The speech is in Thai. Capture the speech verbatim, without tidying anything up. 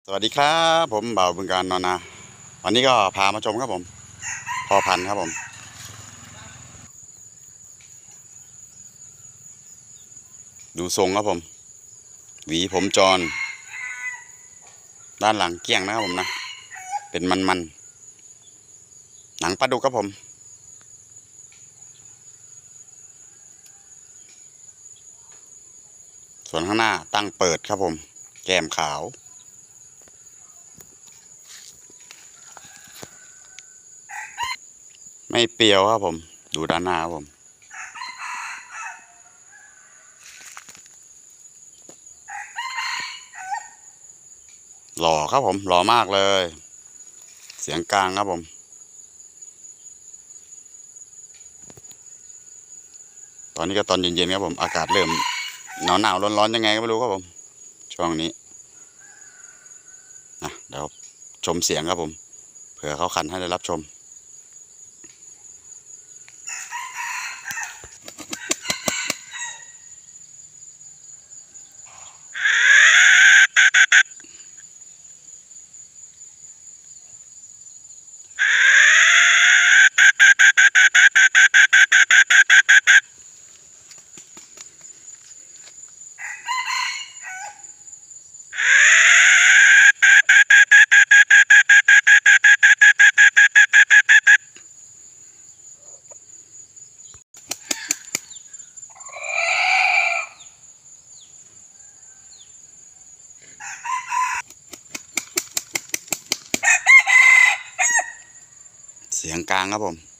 สวัสดีครับผมบ่าวบึงการนอนนาวันนี้ก็พามาชมครับผมพอพันธุ์ครับผมดูทรงครับผมหวีผมจรด้านหลังเกี้ยงนะครับผมนะเป็นมันๆหนังปลาดุกครับผมส่วนข้างหน้าตั้งเปิดครับผมแก้มขาวไม่เปรียวครับผมดูด้านหน้าครับผมหล่อครับผมหล่อมากเลยเสียงกลางครับผมตอนนี้ก็ตอนเย็นๆครับผมอากาศเริ่มหนาวหนาวร้อนๆยังไงก็ไม่รู้ครับผมช่วงนี้นะเดี๋ยวชมเสียงครับผมเผื่อเขาคันให้ได้รับชมเสียงกลางครับผม